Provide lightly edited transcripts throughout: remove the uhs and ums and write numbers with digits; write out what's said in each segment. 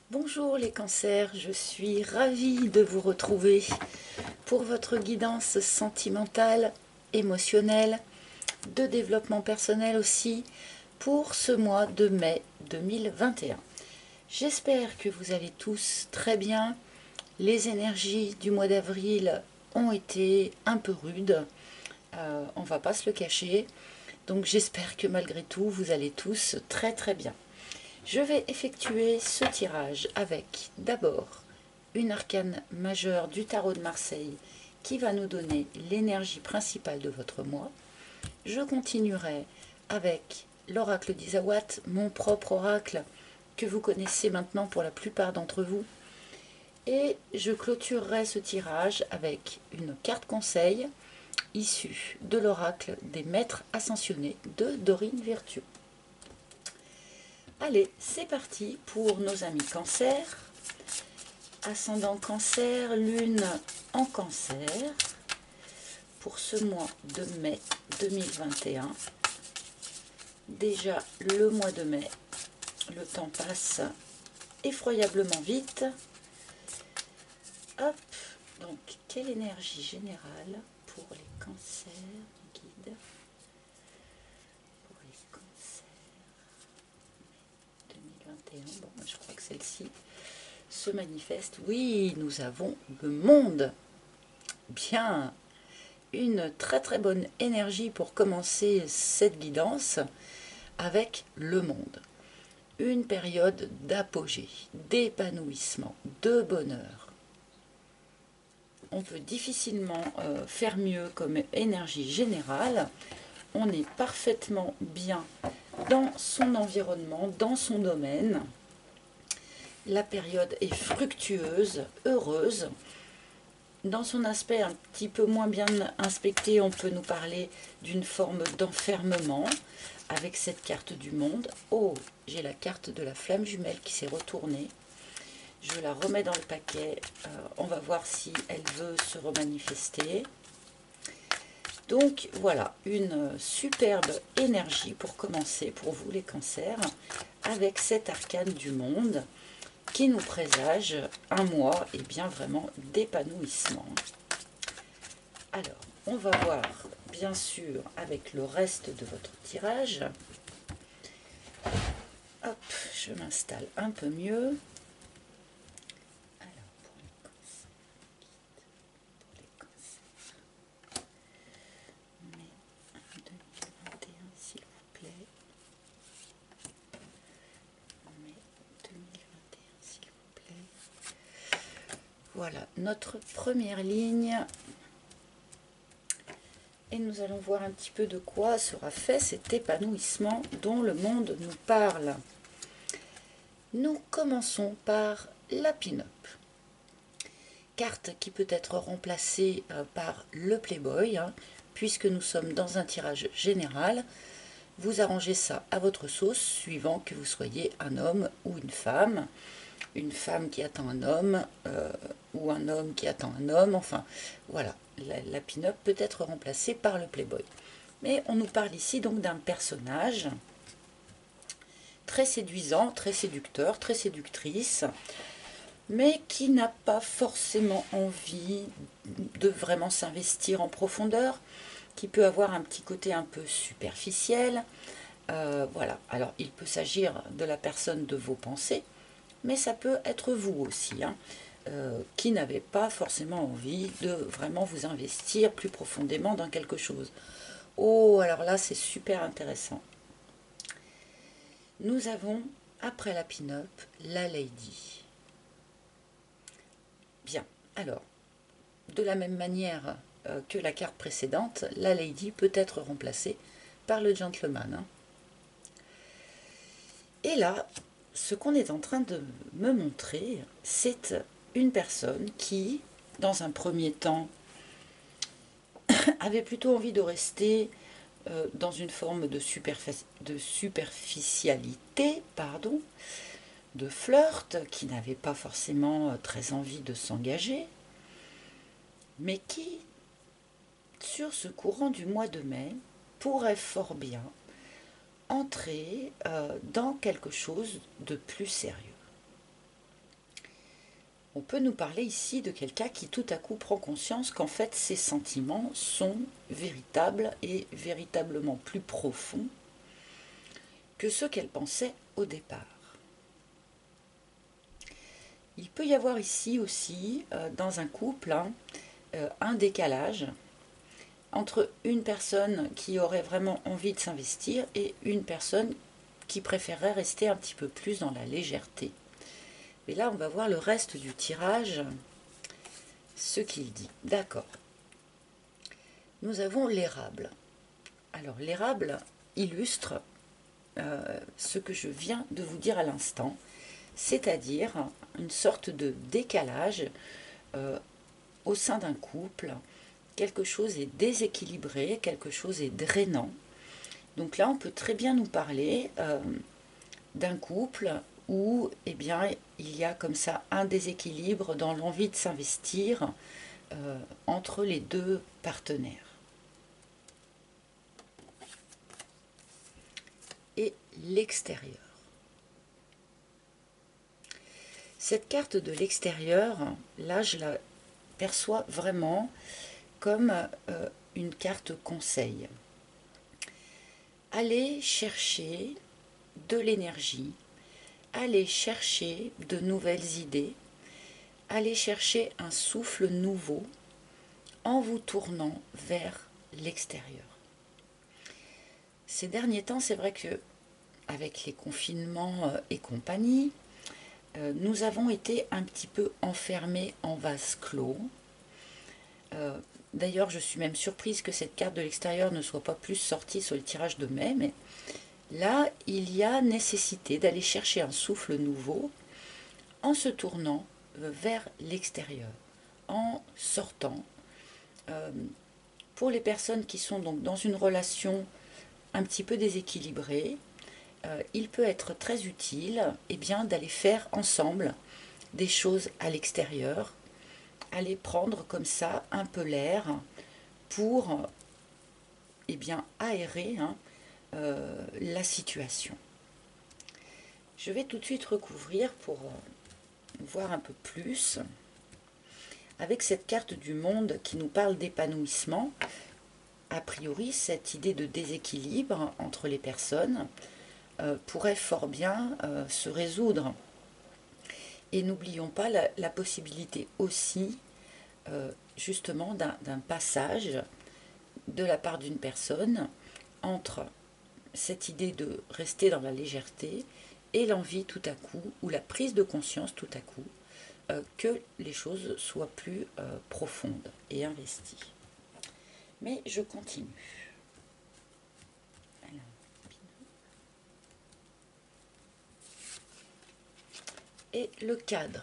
Bonjour les cancers, je suis ravie de vous retrouver pour votre guidance sentimentale, émotionnelle, de développement personnel aussi, pour ce mois de mai 2021. J'espère que vous allez tous très bien. Les énergies du mois d'avril ont été un peu rudes, on va pas se le cacher, donc j'espère que malgré tout vous allez tous très très bien. Je vais effectuer ce tirage avec d'abord une arcane majeure du tarot de Marseille qui va nous donner l'énergie principale de votre mois. Je continuerai avec l'oracle d'Isawat, mon propre oracle que vous connaissez maintenant pour la plupart d'entre vous. Et je clôturerai ce tirage avec une carte conseil issue de l'oracle des maîtres ascensionnés de Dorine Virtue. Allez, c'est parti pour nos amis cancer. Ascendant cancer, lune en cancer. Pour ce mois de mai 2021. Déjà le mois de mai, le temps passe effroyablement vite. Hop, donc quelle énergie générale pour les cancers, guide pour les cancers 2021. Bon, je crois que celle-ci se manifeste. Oui, nous avons le monde. Bien, une très très bonne énergie pour commencer cette guidance avec le monde. Une période d'apogée, d'épanouissement, de bonheur. On peut difficilement faire mieux comme énergie générale. On est parfaitement bien dans son environnement, dans son domaine. La période est fructueuse, heureuse. Dans son aspect un petit peu moins bien inspecté, on peut nous parler d'une forme d'enfermement avec cette carte du monde. Oh, j'ai la carte de la flamme jumelle qui s'est retournée. Je la remets dans le paquet. On va voir si elle veut se remanifester. Donc voilà, une superbe énergie pour commencer pour vous les cancers avec cet arcane du monde qui nous présage un mois et bien vraiment d'épanouissement. Alors, on va voir bien sûr avec le reste de votre tirage. Hop, je m'installe un peu mieux. Alors, pour les cancers, mai 2021, s'il vous plaît. Mai 2021, s'il vous plaît. Voilà, notre première ligne. Et nous allons voir un petit peu de quoi sera fait cet épanouissement dont le monde nous parle. Nous commençons par la pin-up. Carte qui peut être remplacée par le Playboy, puisque nous sommes dans un tirage général. Vous arrangez ça à votre sauce, suivant que vous soyez un homme ou une femme qui attend un homme, ou un homme qui attend un homme, enfin voilà, la pin-up peut être remplacée par le Playboy. Mais on nous parle ici donc d'un personnage très séduisant, très séducteur, très séductrice, mais qui n'a pas forcément envie de vraiment s'investir en profondeur, qui peut avoir un petit côté un peu superficiel. Voilà, alors il peut s'agir de la personne de vos pensées, mais ça peut être vous aussi, qui n'avez pas forcément envie de vraiment vous investir plus profondément dans quelque chose. Oh, alors là, c'est super intéressant. Nous avons, après la pin-up, la lady. Bien, alors, de la même manière que la carte précédente, la lady peut être remplacée par le gentleman. Et là, ce qu'on est en train de me montrer, c'est une personne qui, dans un premier temps, avait plutôt envie de rester dans une forme de superficialité, pardon, de flirt, qui n'avait pas forcément très envie de s'engager, mais qui, sur ce courant du mois de mai, pourrait fort bien entrer dans quelque chose de plus sérieux. On peut nous parler ici de quelqu'un qui tout à coup prend conscience qu'en fait ses sentiments sont véritables et véritablement plus profonds que ceux qu'elle pensait au départ. Il peut y avoir ici aussi, dans un couple, un décalage entre une personne qui aurait vraiment envie de s'investir et une personne qui préférerait rester un petit peu plus dans la légèreté. Et là, on va voir le reste du tirage, ce qu'il dit. D'accord. Nous avons l'érable. Alors, l'érable illustre ce que je viens de vous dire à l'instant, c'est-à-dire une sorte de décalage au sein d'un couple. Quelque chose est déséquilibré, quelque chose est drainant. Donc là, on peut très bien nous parler d'un couple où eh bien, il y a comme ça un déséquilibre dans l'envie de s'investir entre les deux partenaires. Et l'extérieur. Cette carte de l'extérieur, là, je la perçois vraiment comme une carte conseil. Allez chercher de l'énergie, allez chercher de nouvelles idées, allez chercher un souffle nouveau en vous tournant vers l'extérieur. Ces derniers temps, c'est vrai que avec les confinements et compagnie, nous avons été un petit peu enfermés en vase clos. D'ailleurs, je suis même surprise que cette carte de l'extérieur ne soit pas plus sortie sur le tirage de mai, mais là, il y a nécessité d'aller chercher un souffle nouveau en se tournant vers l'extérieur, en sortant. Pour les personnes qui sont donc dans une relation un petit peu déséquilibrée, il peut être très utile d'aller faire ensemble des choses à l'extérieur, aller prendre comme ça un peu l'air pour aérer la situation. Je vais tout de suite recouvrir pour voir un peu plus avec cette carte du monde qui nous parle d'épanouissement. A priori, cette idée de déséquilibre entre les personnes pourrait fort bien se résoudre. Et n'oublions pas la possibilité aussi justement d'un passage de la part d'une personne entre cette idée de rester dans la légèreté et l'envie tout à coup, ou la prise de conscience tout à coup, que les choses soient plus profondes et investies. Mais je continue. Et le cadre.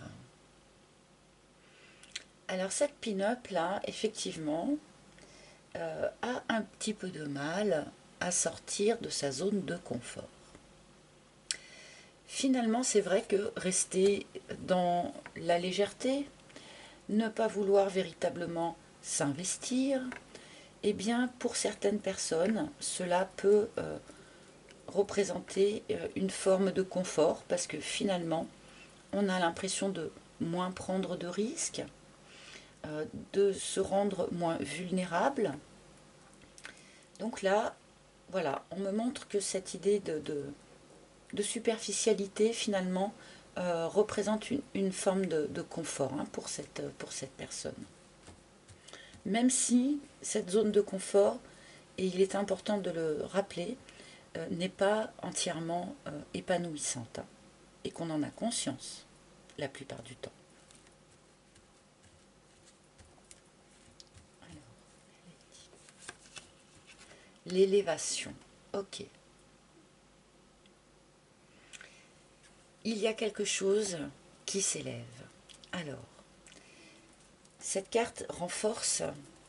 Alors cette pin-up là, effectivement, a un petit peu de mal à sortir de sa zone de confort. Finalement, c'est vrai que rester dans la légèreté, ne pas vouloir véritablement s'investir, eh bien, pour certaines personnes, cela peut représenter une forme de confort parce que finalement, on a l'impression de moins prendre de risques, de se rendre moins vulnérable. Donc là, voilà, on me montre que cette idée de superficialité, finalement, représente une forme de confort pour cette personne. Même si cette zone de confort, et il est important de le rappeler, n'est pas entièrement épanouissante, et qu'on en a conscience la plupart du temps. L'élévation. Ok. Il y a quelque chose qui s'élève. Alors, cette carte renforce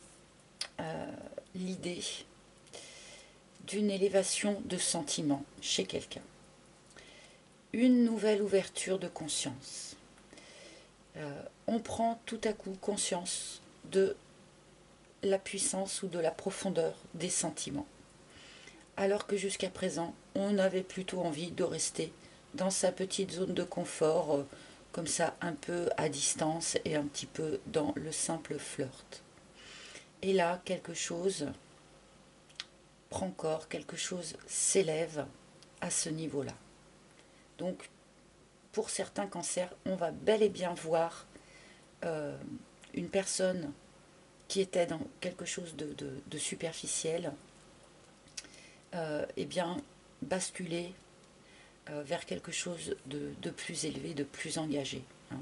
l'idée d'une élévation de sentiment chez quelqu'un. Une nouvelle ouverture de conscience. On prend tout à coup conscience de la puissance ou de la profondeur des sentiments. Alors que jusqu'à présent, on avait plutôt envie de rester dans sa petite zone de confort, comme ça un peu à distance et un petit peu dans le simple flirt. Et là, quelque chose prend corps, quelque chose s'élève à ce niveau-là. Donc, pour certains cancers, on va bel et bien voir une personne qui était dans quelque chose de superficiel, eh bien, basculer vers quelque chose de plus élevé, de plus engagé. Hein.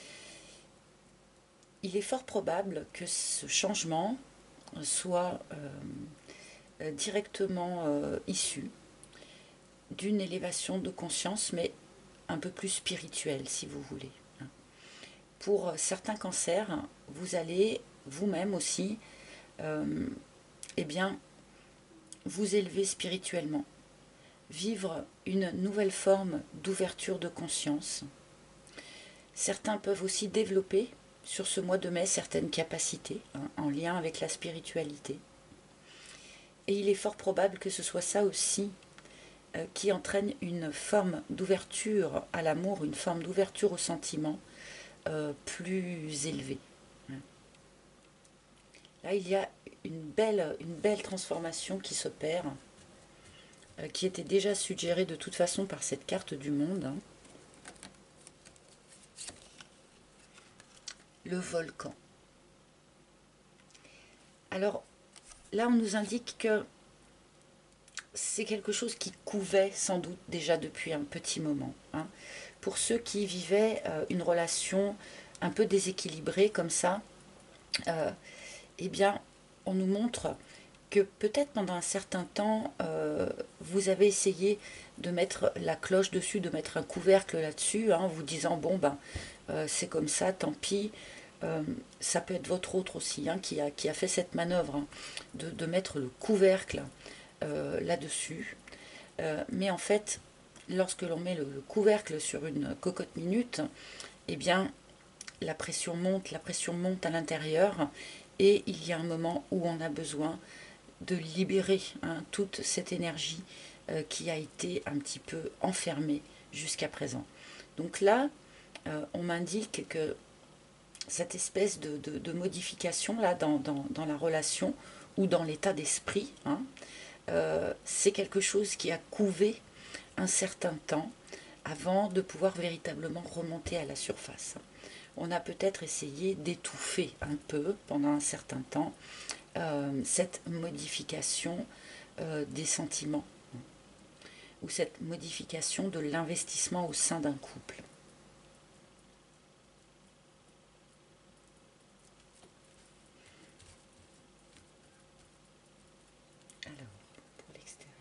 Il est fort probable que ce changement soit directement issu d'une élévation de conscience, mais un peu plus spirituelle, si vous voulez. Pour certains cancers, vous allez vous-même aussi eh bien, vous élever spirituellement, vivre une nouvelle forme d'ouverture de conscience. Certains peuvent aussi développer sur ce mois de mai certaines capacités en lien avec la spiritualité. Et il est fort probable que ce soit ça aussi qui entraîne une forme d'ouverture à l'amour, une forme d'ouverture au sentiment plus élevée. Là, il y a une belle transformation qui s'opère, qui était déjà suggérée de toute façon par cette carte du monde. Hein. Le volcan. Alors, là, on nous indique que c'est quelque chose qui couvait sans doute déjà depuis un petit moment. Hein. Pour ceux qui vivaient une relation un peu déséquilibrée comme ça, eh bien, on nous montre que peut-être pendant un certain temps, vous avez essayé de mettre la cloche dessus, de mettre un couvercle là-dessus, hein, en vous disant, bon, ben, c'est comme ça, tant pis. Ça peut être votre autre aussi, hein, qui a fait cette manœuvre hein, de mettre le couvercle là-dessus. Mais en fait, lorsque l'on met le couvercle sur une cocotte minute, eh bien, la pression monte à l'intérieur et il y a un moment où on a besoin de libérer hein, toute cette énergie qui a été un petit peu enfermée jusqu'à présent. Donc là, on m'indique que cette espèce de modification là dans la relation ou dans l'état d'esprit, hein, c'est quelque chose qui a couvé un certain temps avant de pouvoir véritablement remonter à la surface. On a peut-être essayé d'étouffer un peu pendant un certain temps cette modification des sentiments ou cette modification de l'investissement au sein d'un couple. Alors, pour l'extérieur.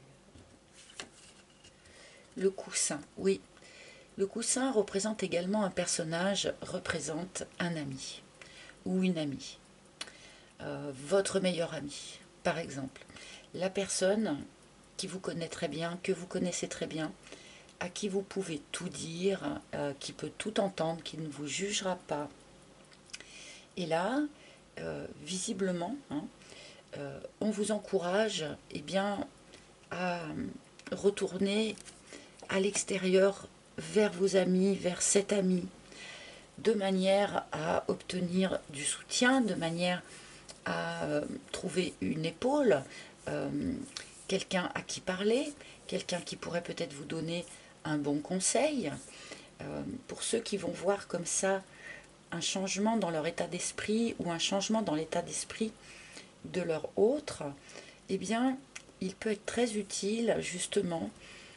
Le coussin, oui. Le coussin représente également un personnage, représente un ami ou une amie. Votre meilleur ami, par exemple. La personne qui vous connaît très bien, que vous connaissez très bien, à qui vous pouvez tout dire, qui peut tout entendre, qui ne vous jugera pas. Et là, visiblement, hein, on vous encourage eh bien, à retourner à l'extérieur vers vos amis, vers cet ami, de manière à obtenir du soutien, de manière à trouver une épaule, quelqu'un à qui parler, quelqu'un qui pourrait peut-être vous donner un bon conseil. Pour ceux qui vont voir comme ça un changement dans leur état d'esprit ou un changement dans l'état d'esprit de leur autre, eh bien, il peut être très utile justement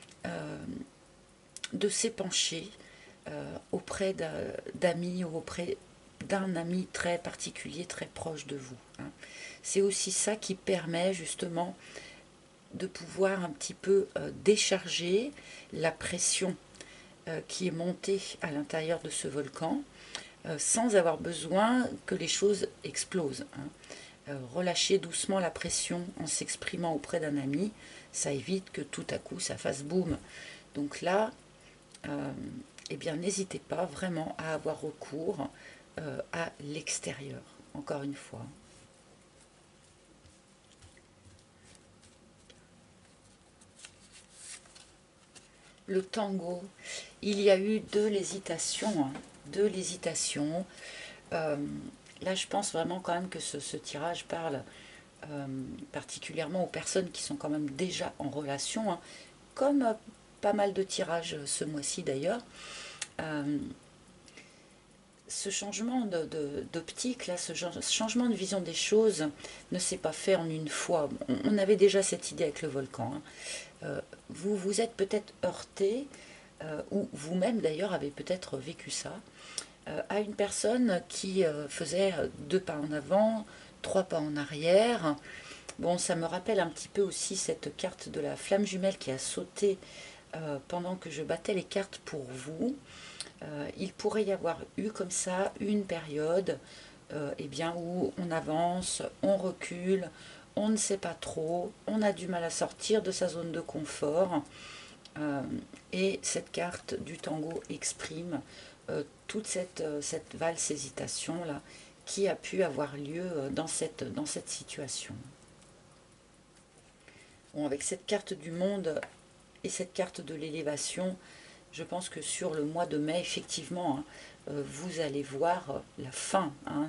de s'épancher auprès d'amis ou auprès d'un ami très particulier, très proche de vous. Hein. C'est aussi ça qui permet justement de pouvoir un petit peu décharger la pression qui est montée à l'intérieur de ce volcan sans avoir besoin que les choses explosent. Hein. Relâcher doucement la pression en s'exprimant auprès d'un ami, ça évite que tout à coup ça fasse boum. Donc là, eh bien, n'hésitez pas vraiment à avoir recours à l'extérieur, encore une fois. Le tango, il y a eu de l'hésitation. Hein. de l'hésitation. Là, je pense vraiment quand même que ce tirage parle particulièrement aux personnes qui sont quand même déjà en relation, hein, comme pas mal de tirages ce mois-ci d'ailleurs. Ce changement d'optique, là, ce changement de vision des choses ne s'est pas fait en une fois. On avait déjà cette idée avec le volcan, hein. Vous vous êtes peut-être heurté, ou vous-même d'ailleurs avez peut-être vécu ça, à une personne qui faisait 2 pas en avant, 3 pas en arrière. Bon, ça me rappelle un petit peu aussi cette carte de la flamme jumelle qui a sauté pendant que je battais les cartes pour vous. Il pourrait y avoir eu comme ça une période eh bien, où on avance, on recule, on ne sait pas trop, on a du mal à sortir de sa zone de confort. Et cette carte du tango exprime toute cette valse hésitation là qui a pu avoir lieu dans cette situation. Bon, avec cette carte du monde et cette carte de l'élévation, je pense que sur le mois de mai, effectivement, hein, vous allez voir la fin, hein,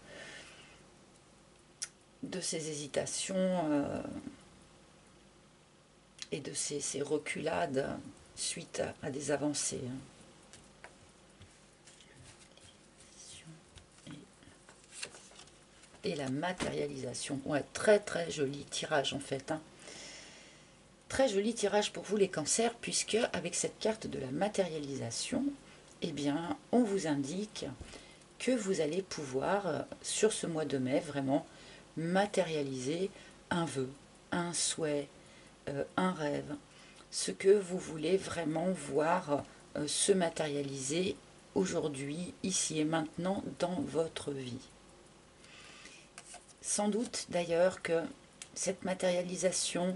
de ces hésitations et de ces reculades suite à des avancées, hein. Et la matérialisation. Ouais, très très joli tirage en fait, hein. Très joli tirage pour vous les cancers, puisque avec cette carte de la matérialisation, eh bien, on vous indique que vous allez pouvoir, sur ce mois de mai, vraiment matérialiser un vœu, un souhait, un rêve, ce que vous voulez vraiment voir se matérialiser aujourd'hui, ici et maintenant, dans votre vie. Sans doute d'ailleurs que cette matérialisation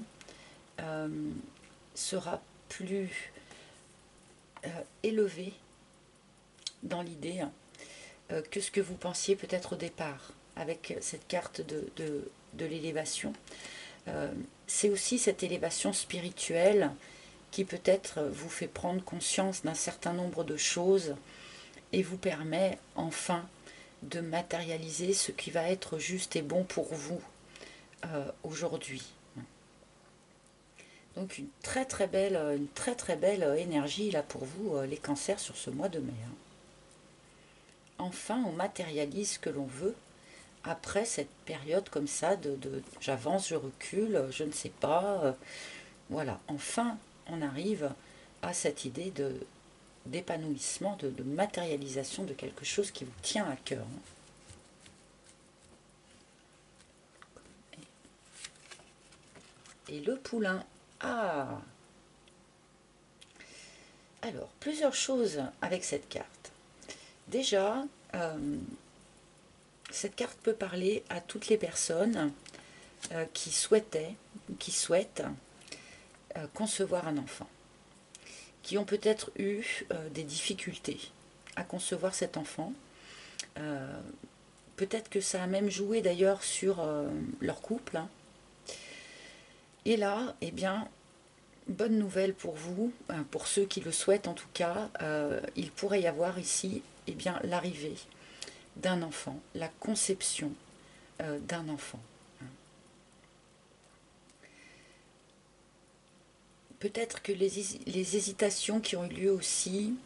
sera plus élevée dans l'idée que ce que vous pensiez peut-être au départ avec cette carte de l'élévation. C'est aussi cette élévation spirituelle qui peut-être vous fait prendre conscience d'un certain nombre de choses et vous permet enfin de matérialiser ce qui va être juste et bon pour vous aujourd'hui. Donc une très très belle énergie là pour vous les cancers sur ce mois de mai, hein. Enfin on matérialise ce que l'on veut après cette période comme ça de j'avance, je recule, je ne sais pas, voilà, enfin on arrive à cette idée d'épanouissement, de matérialisation de quelque chose qui vous tient à cœur, hein. Et le poulain, ah, alors plusieurs choses avec cette carte. Déjà, cette carte peut parler à toutes les personnes qui souhaitent concevoir un enfant, qui ont peut-être eu des difficultés à concevoir cet enfant. Peut-être que ça a même joué d'ailleurs sur leur couple, hein. Et là, eh bien, bonne nouvelle pour vous, pour ceux qui le souhaitent en tout cas, il pourrait y avoir ici eh bien, l'arrivée d'un enfant, la conception d'un enfant. Peut-être que les hésitations qui ont eu lieu aussi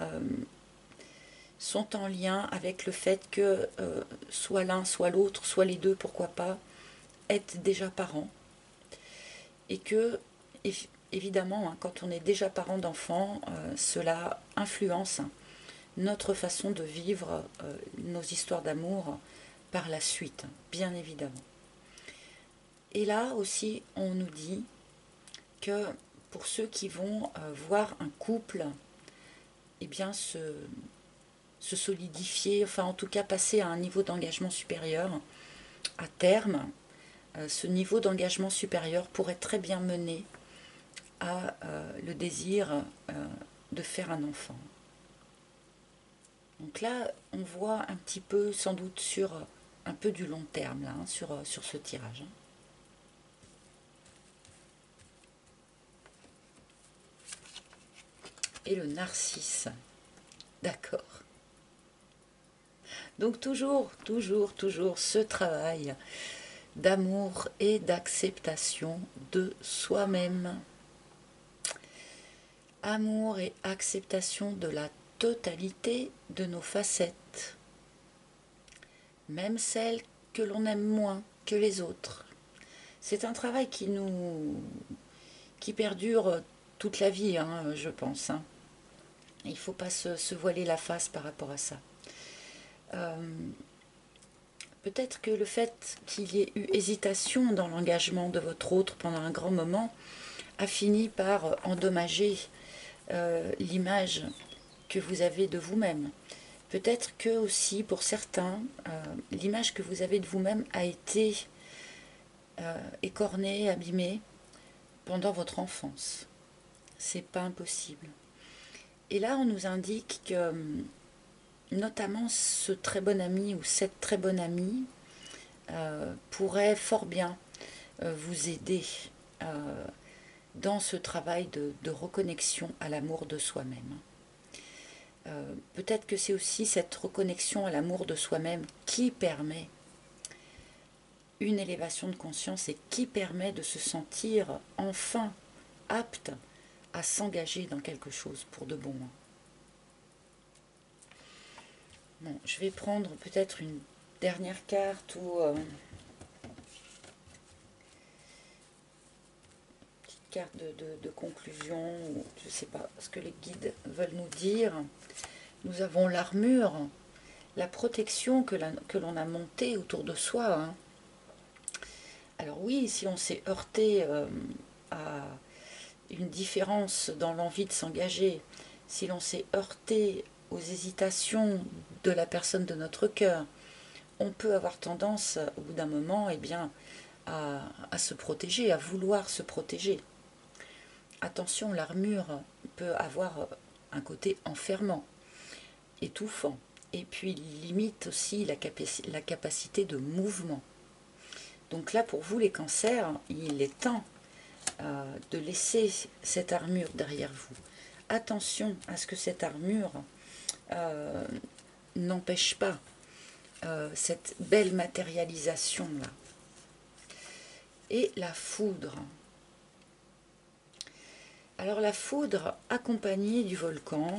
sont en lien avec le fait que soit l'un, soit l'autre, soit les deux, pourquoi pas, être déjà parents. Et que, évidemment, hein, quand on est déjà parent d'enfants, cela influence notre façon de vivre nos histoires d'amour par la suite, bien évidemment. Et là aussi, on nous dit que pour ceux qui vont voir un couple eh bien, se solidifier, enfin en tout cas passer à un niveau d'engagement supérieur, à terme, ce niveau d'engagement supérieur pourrait très bien mener à le désir de faire un enfant. Donc là, on voit un petit peu, sans doute, sur un peu du long terme, là, hein, sur ce tirage, hein. Et le narcisse, d'accord. Donc toujours, toujours, toujours ce travail d'amour et d'acceptation de soi-même. Amour et acceptation de la totalité de nos facettes, même celles que l'on aime moins que les autres. C'est un travail qui perdure toute la vie, hein, je pense. Hein. Il ne faut pas se voiler la face par rapport à ça. Euh, Peut-être que le fait qu'il y ait eu hésitation dans l'engagement de votre autre pendant un grand moment a fini par endommager l'image que vous avez de vous-même. Peut-être que aussi pour certains, l'image que vous avez de vous-même a été écornée, abîmée pendant votre enfance. C'est pas impossible. Et là, on nous indique que notamment ce très bon ami ou cette très bonne amie pourrait fort bien vous aider dans ce travail de reconnexion à l'amour de soi-même. Peut-être que c'est aussi cette reconnexion à l'amour de soi-même qui permet une élévation de conscience et qui permet de se sentir enfin apte à s'engager dans quelque chose pour de bon. Bon, je vais prendre peut-être une dernière carte ou petite carte de conclusion, ou je ne sais pas ce que les guides veulent nous dire. Nous avons l'armure, la protection que l'on a montée autour de soi. Hein. Alors oui, si on s'est heurté à une différence dans l'envie de s'engager, si l'on s'est heurté aux hésitations de la personne de notre cœur, on peut avoir tendance, au bout d'un moment, eh bien, à se protéger, à vouloir se protéger. Attention, l'armure peut avoir un côté enfermant, étouffant, et puis limite aussi la capacité de mouvement. Donc là, pour vous les cancers, il est temps de laisser cette armure derrière vous. Attention à ce que cette armure n'empêche pas cette belle matérialisation-là. Et la foudre. Alors la foudre, accompagnée du volcan,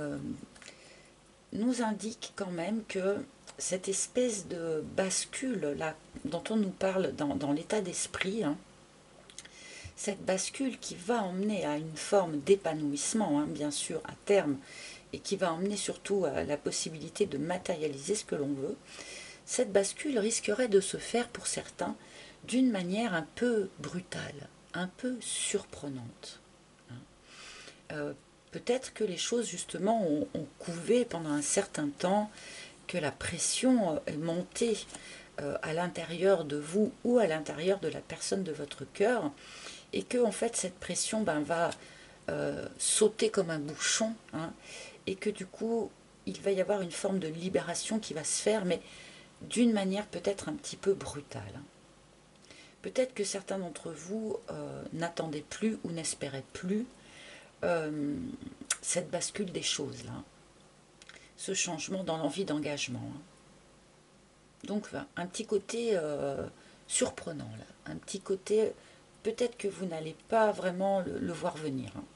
nous indique quand même que cette espèce de bascule là, dont on nous parle dans l'état d'esprit, hein, cette bascule qui va emmener à une forme d'épanouissement, hein, bien sûr, à terme, et qui va emmener surtout à la possibilité de matérialiser ce que l'on veut, cette bascule risquerait de se faire pour certains d'une manière un peu brutale, un peu surprenante. Peut-être que les choses justement ont couvé pendant un certain temps, que la pression est montée à l'intérieur de vous ou à l'intérieur de la personne de votre cœur, et que en fait cette pression va sauter comme un bouchon, hein, et que du coup il va y avoir une forme de libération qui va se faire, mais d'une manière peut-être un petit peu brutale. Peut-être que certains d'entre vous n'attendaient plus ou n'espéraient plus cette bascule des choses là, ce changement dans l'envie d'engagement. Hein. Donc un petit côté surprenant là, un petit côté peut-être que vous n'allez pas vraiment le voir venir. Hein.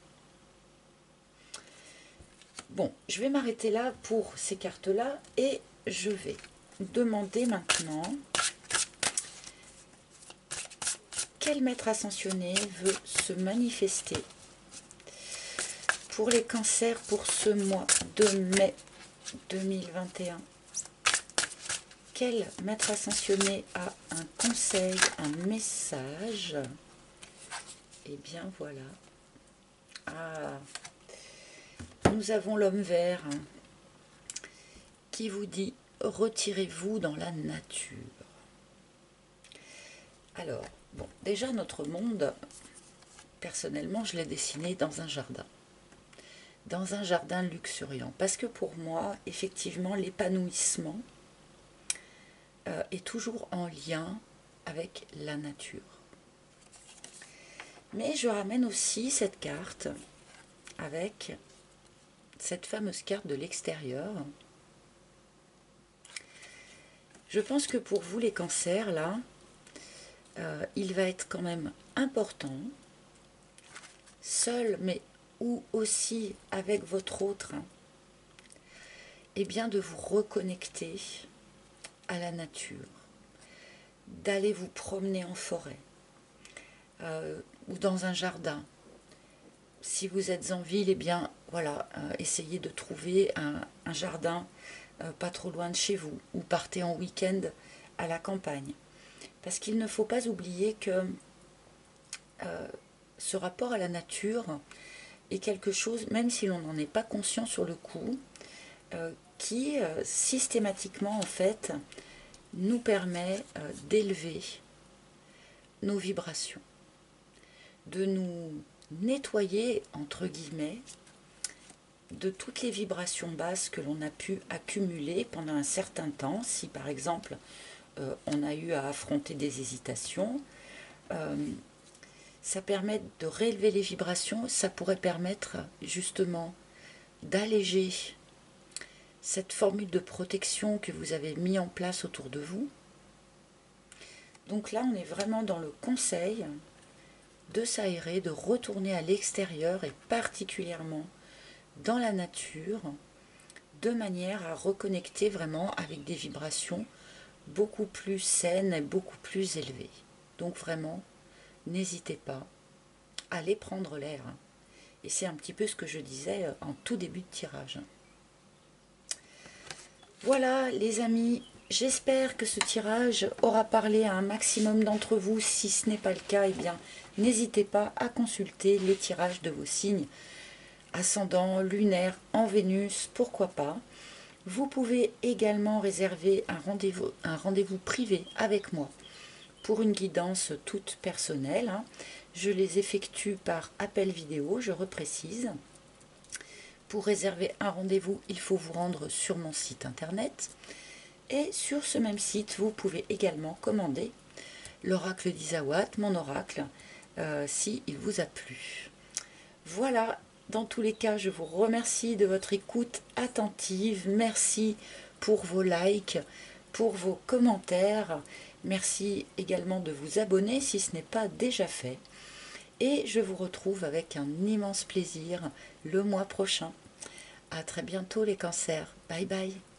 Bon, je vais m'arrêter là pour ces cartes-là et je vais demander maintenant quel maître ascensionné veut se manifester pour les cancers pour ce mois de mai 2021. Quel maître ascensionné a un conseil, un message? Eh bien voilà. Ah, nous avons l'homme vert hein, qui vous dit retirez-vous dans la nature. Alors, bon, déjà notre monde, personnellement, je l'ai dessiné dans un jardin. Dans un jardin luxuriant. Parce que pour moi, effectivement, l'épanouissement est toujours en lien avec la nature. Mais je ramène aussi cette carte avec cette fameuse carte de l'extérieur Je pense que pour vous les cancers, là, il va être quand même important, seul, mais ou aussi avec votre autre, eh bien de vous reconnecter à la nature, d'aller vous promener en forêt ou dans un jardin. Si vous êtes en ville, eh bien voilà, essayez de trouver un jardin pas trop loin de chez vous, ou partez en week-end à la campagne. Parce qu'il ne faut pas oublier que ce rapport à la nature est quelque chose, même si l'on n'en est pas conscient sur le coup, qui systématiquement en fait nous permet d'élever nos vibrations, de nous nettoyer entre guillemets de toutes les vibrations basses que l'on a pu accumuler pendant un certain temps. Si par exemple on a eu à affronter des hésitations, ça permet de réélever les vibrations, ça pourrait permettre justement d'alléger cette formule de protection que vous avez mis en place autour de vous. Donc là, on est vraiment dans le conseil de s'aérer, de retourner à l'extérieur et particulièrement dans la nature, de manière à reconnecter vraiment avec des vibrations beaucoup plus saines et beaucoup plus élevées. Donc vraiment, n'hésitez pas à aller prendre l'air. Et c'est un petit peu ce que je disais en tout début de tirage. Voilà les amis, j'espère que ce tirage aura parlé à un maximum d'entre vous. Si ce n'est pas le cas, eh bien n'hésitez pas à consulter les tirages de vos signes ascendant, lunaire, en Vénus, pourquoi pas. Vous pouvez également réserver un rendez-vous privé avec moi pour une guidance toute personnelle. Je les effectue par appel vidéo, je reprécise. Pour réserver un rendez-vous, il faut vous rendre sur mon site internet. Et sur ce même site, vous pouvez également commander l'oracle d'Isawat, mon oracle, si il vous a plu. Voilà, dans tous les cas, je vous remercie de votre écoute attentive. Merci pour vos likes, pour vos commentaires. Merci également de vous abonner si ce n'est pas déjà fait. Et je vous retrouve avec un immense plaisir le mois prochain. À très bientôt les cancers. Bye bye.